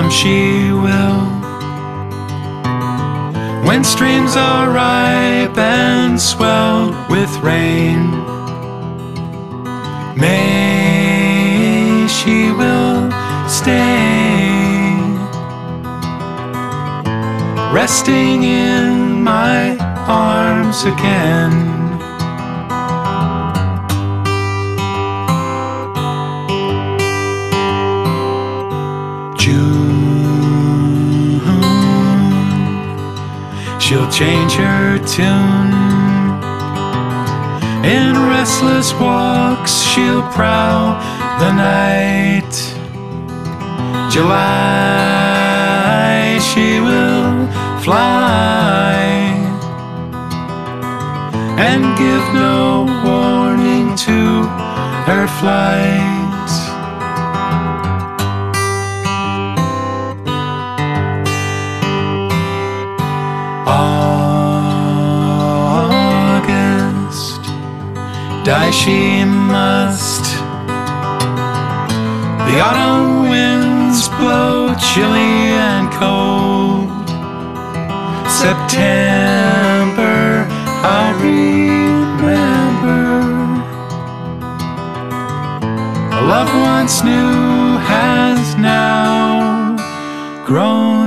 come she will. When streams are ripe and swelled with rain, May she will stay, resting in my arms again. June, she'll change her tune. In restless walks she'll prowl the night. July, she will fly and give no warning to her flight. August, die she must. The autumn winds blow chilly and cold. September, I remember. A love once new has now grown